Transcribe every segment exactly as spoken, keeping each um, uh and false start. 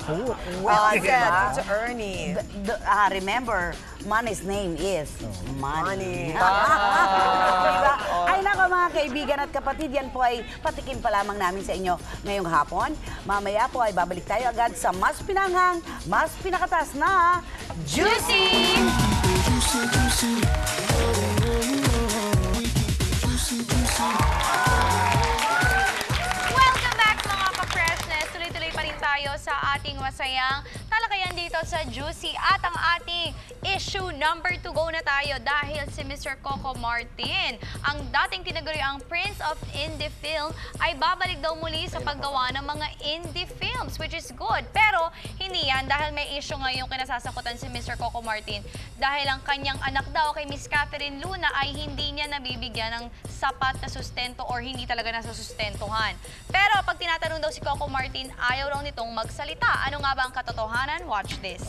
food. Well Diba? said, Tito Ernie. The, the, ah, remember, Manny's name is Money. Money. Diba? Ay nako mga kaibigan at kapatid, yan po ay patikim pa lamang namin sa inyo ngayong hapon. Mamaya po ay babalik tayo agad sa mas pinanghang, mas pinakatas na Juicy! Juicy, juicy. Welcome back mga ka-freshness. Tuloy-tuloy pa rin tayo sa ating masayang talakayan dito sa Juicy. At ang ating issue number two, go na tayo dahil si Mister Coco Martin, ang dating tinaguri ang Prince of Indie Film, ay babalik daw muli sa paggawa ng mga indie films, which is good. Pero hindi yan dahil may issue ngayong kinasasakutan si Mister Coco Martin dahil ang kanyang anak daw kay Miss Catherine Luna ay hindi niya nabibigyan ng sapat na sustento or hindi talaga nasusustentuhan. Pero pag tinatanong daw si Coco Martin, ayaw raw nitong magsalita. Ano nga ba ang katotohanan? Watch this.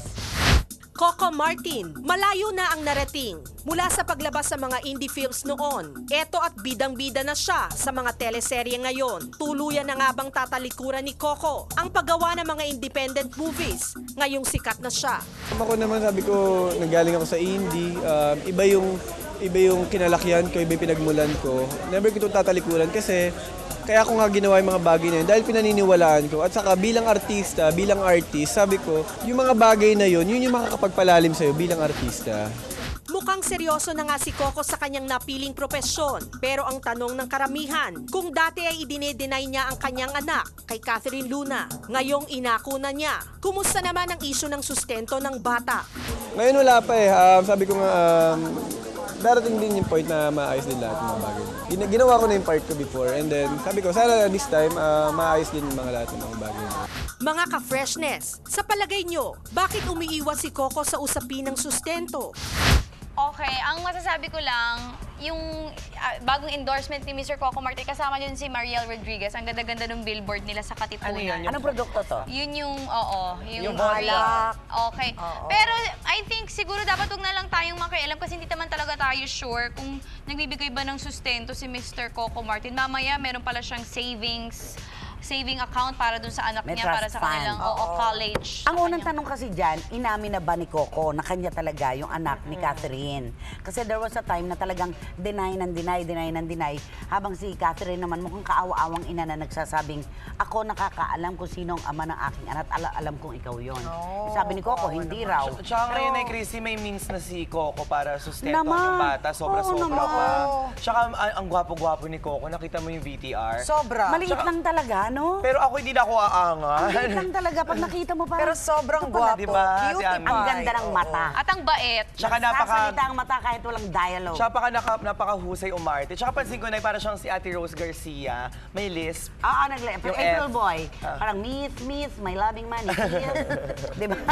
Coco Martin, malayo na ang narating mula sa paglabas sa mga indie films noon. Eto at bidang-bida na siya sa mga teleserye ngayon. Tuluyan na nga bang tatalikuran ni Coco ang paggawa ng mga independent movies ngayong sikat na siya. Ako naman sabi ko, nanggaling ako sa indie, um, iba yung iba yung kinalakihan ko, iba yung pinagmulan ko. Never ko itong tatalikuran kasi kaya ako nga ginawa yung mga bagay na yun dahil pinaniniwalaan ko. At saka bilang artista, bilang artist, sabi ko, yung mga bagay na yun, yun yung makakapagpalalim sa'yo bilang artista. Mukhang seryoso na nga si Coco sa kanyang napiling propesyon. Pero ang tanong ng karamihan, kung dati ay idine-deny niya ang kanyang anak kay Catherine Luna, ngayong inako na niya. Kumusta naman ang isyu ng sustento ng bata? Ngayon wala pa eh. Um, sabi ko nga, um, darating din yung point na maayos din lahat ng mga bagay. Gina- ginawa ko na yung part ko before and then sabi ko, sana this time, uh, maayos din yung mga lahat ng mga bagay. Mga ka-freshness, sa palagay nyo, bakit umiiwas si Coco sa usapin ng sustento? Okay, ang masasabi ko lang, yung uh, bagong endorsement ni Mister Coco Martin, kasama yun si Mariel Rodriguez. Ang ganda-ganda ng billboard nila sa Katipunan. Ano yun? Anong produkto to? Yun yung, oo. Yung alak. Okay. Oo. Pero I think siguro dapat huwag na lang tayong makialam kasi hindi naman talaga tayo sure kung nagbibigay ba ng sustento si Mister Coco Martin. Mamaya meron pala siyang savings saving account para dun sa anak May niya, para trust sa kanilang fund. oo, college. Ang unang Kanyang- tanong kasi dyan, inamin na ba ni Coco na kanya talaga yung anak ni Catherine? Kasi there was a time na talagang deny and deny, deny and deny. Habang si Catherine naman mukhang kaawa-awang ina na nagsasabing, ako nakakaalam kung sino ang ama ng aking anak at ala- alam kong ikaw yon. Oh, Sabi ni Coco, hindi raw. Tsaka ngayon ay Chrissy, may means na si Coco para sustento Naman. yung bata. Oo Sobra-sobra naman. pa. Tsaka ang, ang gwapo-gwapo ni Coco. Nakita mo yung V T R. Sobra. Maliit lang talaga, no? Pero ako hindi na ako aangan. Maliit lang talaga. Pag nakita mo parang... Pero sobrang ito pala, gwapo. diba, si Cutie Ami? pie. Ang ganda ng Oo. mata. At ang bait. Tsaka napaka... Nagsasalita ang mata kahit walang dialogue. Tsaka napaka, naka, napakahusay umarte. Tsaka pansin ko na parang siyang si Ate Rose Garcia. May lisp. Oo, nagla- Yung April F. Boy. Ah. Parang Miss, Miss, my loving man is here. Di ba?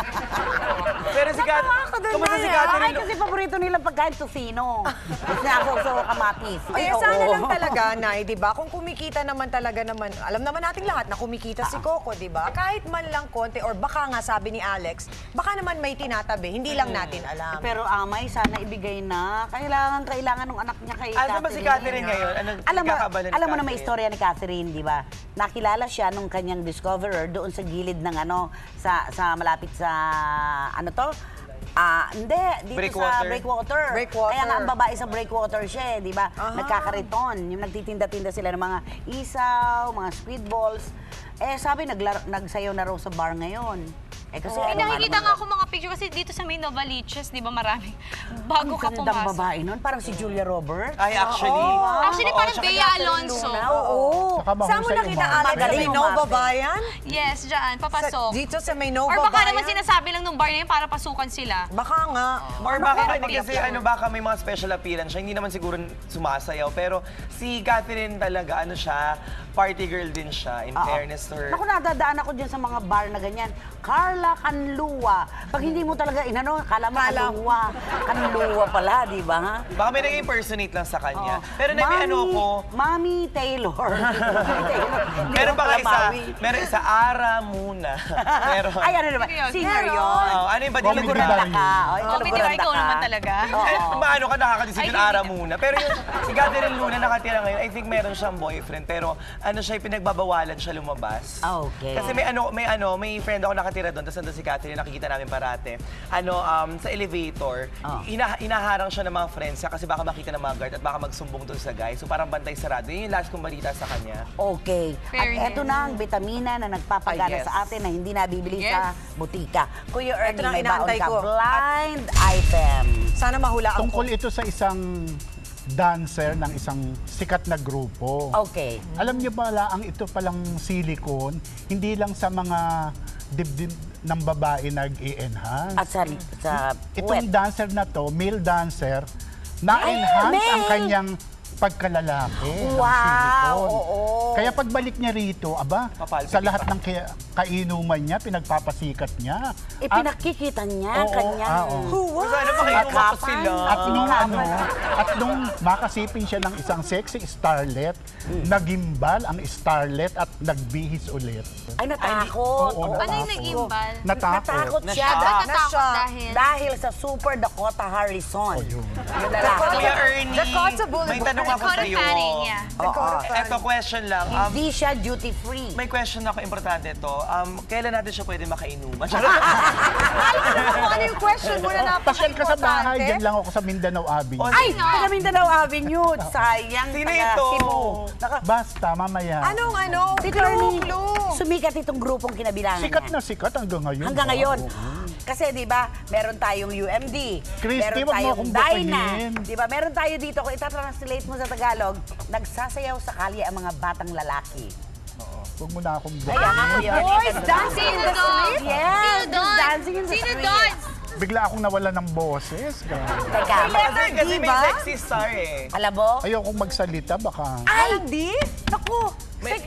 Pero si Kat... Natawa ako dun Kumusta si na, Catherine? Ay, kasi paborito nilang pagkain tocino. Gusto niya ako sa kamatis. Ay, oo. sana lang talaga, Nay, di ba? Kung kumikita naman talaga naman, alam naman nating lahat na kumikita si Coco, di ba? Kahit man lang konti, or baka nga sabi ni Alex, baka naman may tinatabi, hindi lang natin alam. Pero Amay, sana ibigay na. Kailangan, kailangan ng anak niya kay Ano ba si Catherine ngayon? Ano, Alam mo, ikakabalan ni alam mo na may Catherine? istorya ni Catherine, di ba? Nakilala siya nung kanyang discoverer doon sa gilid ng ano, sa sa malapit sa, ano to? Ah, hindi, dito sa Breakwater. breakwater. Breakwater. Kaya nga ang babae sa breakwater siya, eh, di ba? Ah. Nagkakariton. Yung nagtitinda-tinda sila ng mga isaw, mga squid balls. Eh, sabi, naglar- nagsayaw na raw sa bar ngayon. Eh, kasi Eh, ano nakikita naman- nga ako mga picture kasi dito sa may Novaliches, di ba marami? Bago Ang ka gandang pumasok. babae nun, parang si Julia Roberts. Ay, actually. Actually, Oo, parang tsaka Bea Catherine Alonso. Luna. Oo. Saan mo mahusay nakita, umarte. Alex? Sa Magaling may Nova umarte. Bayan? Yes, dyan, papasok. Sa, dito sa may Nova Or baka Bayan? naman sinasabi lang nung bar na yun para pasukan sila. Baka nga. Or baka hindi kasi ano, baka may mga special appearance siya. Hindi naman siguro sumasayaw. Pero si Catherine talaga, ano siya, party girl din siya, in Oo. fairness to her. Naku, nadadaan ako dyan sa mga bar na ganyan. Carla pala kanluwa. Pag hindi mo talaga inano, kala mo Kala- kanluwa. Kanluwa pala, di ba? Baka may nag-impersonate lang sa kanya. Oh. Pero na may ano Mami- ko, Mami Taylor. Mami Taylor. Hindi meron ko pa pala isa, Mami. meron isa, Ara muna. Meron. Ay, ano naman? Seryoso? Senior Meron. yun. Oh, ano yung ba? Comedy Tinuguranda value. ka. Oh, Oh, di ba ikaw naman talaga? Eh, paano ka nakakadecide yung Ay, ara hindi. muna? Pero yung si Catherine Luna nakatira ngayon, I think meron siyang boyfriend. Pero ano siya, pinagbabawalan siya lumabas. Ah, okay. Kasi may ano, may ano, may friend ako nakatira doon, tapos nandun si Catherine, nakikita namin parate. Ano, um, sa elevator, Ah. ina- inaharang siya ng mga friends niya kasi baka makita ng mga guard at baka magsumbong doon sa guy. So parang bantay sarado. Yun yung last kong balita sa kanya. Okay. Fairness. At eto na ang vitamina na nagpapagana Ah, yes. sa atin na hindi nabibili Yes. sa butika. Kuya Ernie, na ang may baon inaantay ka. ko. Blind item. Sana mahulaan ko. Tungkol ito sa isang dancer ng isang sikat na grupo. Okay. Alam niyo ba ang ito palang silicone, hindi lang sa mga dibdib ng babae nag-i-enhance. At sa, sa Itong puwet. dancer na to, male dancer, na-enhance Ay, ang male! kanyang pagkalalaki ng Wow, silicone. oo. Kaya pagbalik niya rito, aba, Papalpitin sa lahat pa. ng kaya- kainuman niya, pinagpapasikat niya. Eh, At- pinakikita niya ang Oo, kanyang... ah, oo. Huwa! Sana makainuman pa Sikapan. sila. At nung Sikapan. ano, at nung makasipin siya ng isang sexy starlet, nagimbal ang starlet at nagbihis ulit. Ay, natakot. Oo, Oo. Ano yung Natakot. nag-imbal? Natakot. Natakot siya. Na-shock. Dah- Natatakot siya. dahil? Dahil sa Super Dakota Harrison. Oh, yun. Yung lalaki. Kuya Ernie, Dakota Boulevard. may tanong ako Dakota sa'yo. Fanning, yeah. Oo. Eto, question lang. Um, Hindi siya duty-free. may question ako, importante ito. Um, kailan natin siya pwede makainuman? Kung ano yung question mo na Pasyal ka sa bahay, napaka-importante? dyan lang ako sa Mindanao Avenue. Oh, Ay, taga Mindanao Avenue. Sayang. Sino taga ito? Cebu. Naka, Basta, mamaya. Anong ano? Tito Clue, Ernie, clue. sumikat itong grupong kinabilangan Sikat niya. na sikat hanggang ngayon. Hanggang ba? ngayon. Oo. Kasi 'di ba, meron tayong U M D, Christy, meron wag mo tayong akong Dyna, batayin. 'di ba? Meron tayo dito kung itatranslate mo sa Tagalog, nagsasayaw sa kalye ang mga batang lalaki. Huwag mo na akong Kaya nga Kuya Ernie, Boys ganun. dancing in Sino the doon? street? Yes, Sino just doon? dancing in the Sino street. doon? Bigla akong nawala ng boses. Kaya Teka, kasi, kasi may Diba? sexy star eh. alam mo? ayokong magsalita, baka Ay, di? Naku! May,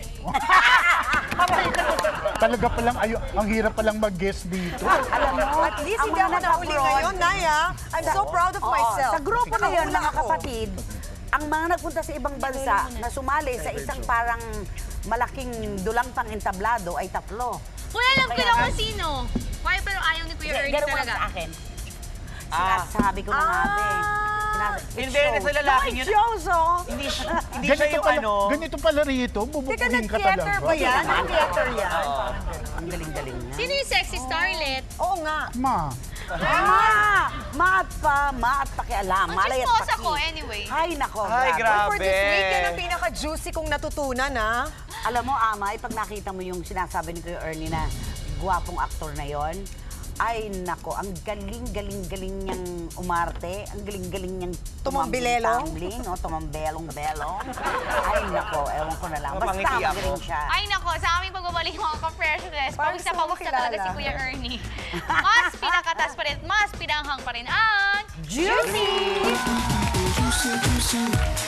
talaga palang, ayo, ang hirap palang mag-guest dito. Alam mo, At least ang hindi mga ako nahuli nag-abroad- ngayon, Naya. I'm so proud of Oo, myself. Sa grupo na yun, Nakahula mga ako. kapatid, ang mga nagpunta sa ibang bansa na sumali sa isang parang malaking dulang pang entablado ay tatlo. Wala lang ko kung sino. Why pero ayaw ni Kuya Ernie Ganun ko lang talaga? sa akin. Ah. Sinasabi ko na nga, be. Sinasabi- In it fairness shows. sa lalaki No, it yun- shows, oh. hindi, siya- hindi siya Ganito yung pala, ano. ganito pala rito, Teka, bubukuhin ka nag-theater talaga. ba yan? Nag-theater yan? Ang galing-galing niya. Sino yung sexy starlet? Oo nga. Ma, Ma! Ma at pa, ma at pakialam. Ang Malay at chismosa paki. ko, anyway. Ay, nako. Ay, grabe. For this Grabe. week, yan ang pinaka-juicy kong natutunan, ha? Alam mo, Amay, pag nakita mo yung sinasabi ni Kuya Ernie na guwapong aktor na yon, ay nako, ang galing-galing-galing niyang umarte, ang galing-galing niyang Tumambilelong. tumambling, o tumambelong-belong. Ay nako, ewan ko na lang. Basta Napangiti ako. magaling siya. Ay nako, sa aming pagbabalik mga ka-freshness, Parang pawis na gusto mo pawis na talaga makilala. si Kuya Ernie. Mas pinakatas pa rin, at mas pinanghang pa rin ang Juicy! juicy, juicy.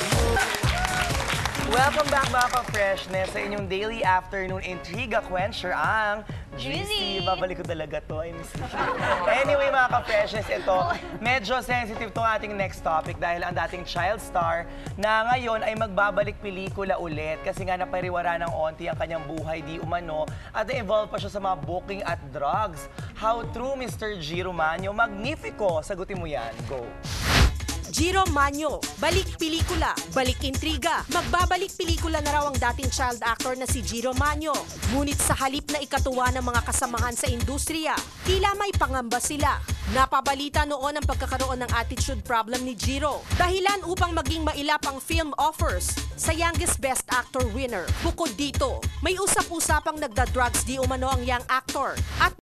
Welcome back mga ka-freshness sa inyong daily afternoon intriga quencher ang Juicy. Juicy. Babalik ko talaga to. I miss you. Anyway mga ka-freshness, ito, medyo sensitive tong ating next topic dahil ang dating child star na ngayon ay magbabalik pelikula ulit kasi nga napariwara ng onti ang kanyang buhay di umano at na-involve pa siya sa mga booking at drugs. How true, Mister G. Romano? Magnifico. Sagutin mo yan. Go. Giro Manyo, balik pelikula, balik intriga. Magbabalik pelikula na raw ang dating child actor na si Giro Manyo. Ngunit sa halip na ikatuwa ng mga kasamahan sa industriya, tila may pangamba sila. Napabalita noon ang pagkakaroon ng attitude problem ni Giro. Dahilan upang maging mailap ang film offers sa Youngest Best Actor winner. Bukod dito, may usap-usapang nagda-drugs di umano ang young actor at